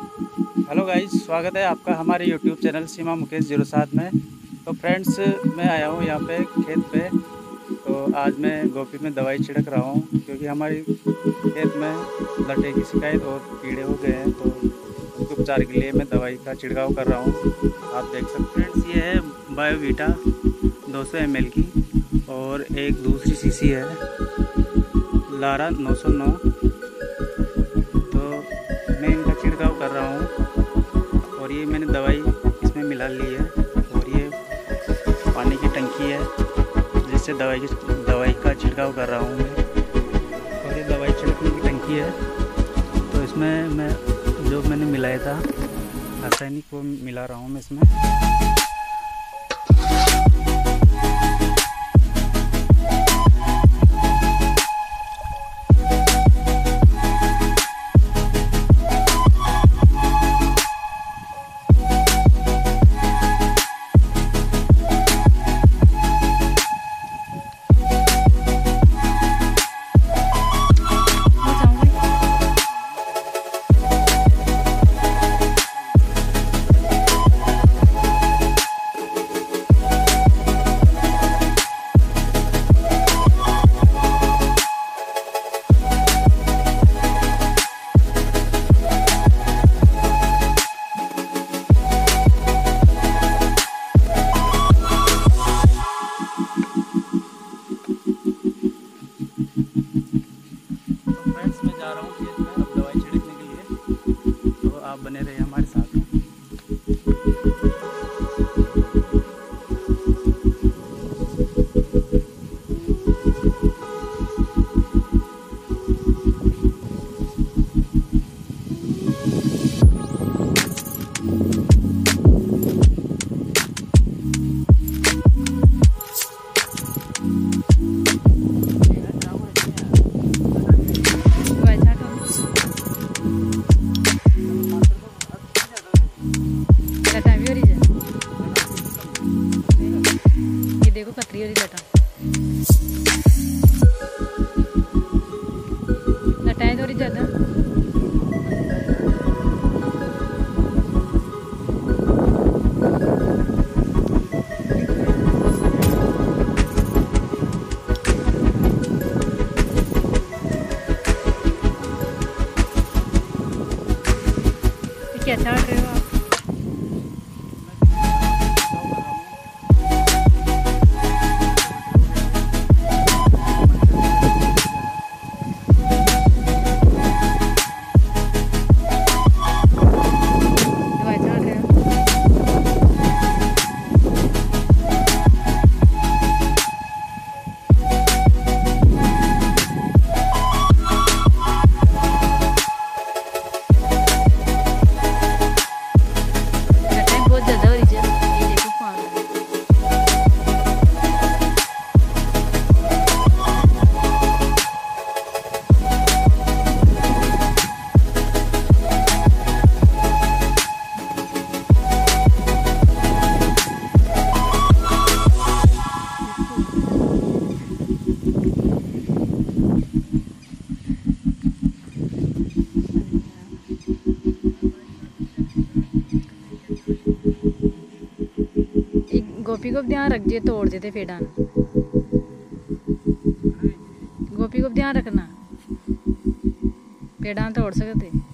Hello guys, स्वागत है आपका हमारे यूट्यूब चैनल सीमा मुकेश 07 में। तो फ्रेंड्स, मैं आया हूँ यहाँ पे खेत पे। तो आज मैं गोभी में दवाई छिड़क रहा हूँ क्योंकि हमारी खेत में लटे की शिकायत और कीड़े हो गए हैं। तो उनके उपचार के लिए मैं दवाई का छिड़काव कर रहा हूँ। आप देख सकते हैं फ्रेंड्स, ये है बायोवीटा 200 ml की और एक दूसरी शीशी है लारा 909। तो मैं इनका छिड़काव कर रहा हूँ और ये मैंने दवाई इसमें मिला ली है। और ये पानी की टंकी है जिससे दवाई का छिड़काव कर रहा हूँ मैं। और ये दवाई छिड़कने की टंकी है। तो इसमें मैं जो मैंने मिलाया था रासायनिक वो मिला रहा हूँ मैं इसमें। मैं जा रहा हूँ खेत में अब दवाई छिड़कने के लिए। तो आप बने रहिए हमारे साथ में। देखो कतरी वाली लटाएं थोड़ी ज़्यादा। क्या छाट रहे हो आप? गोपी को ध्यान रख जे तोड़ देते फेड़ा। गोपी को ध्यान रखना, पेड़ा तोड़ सकते।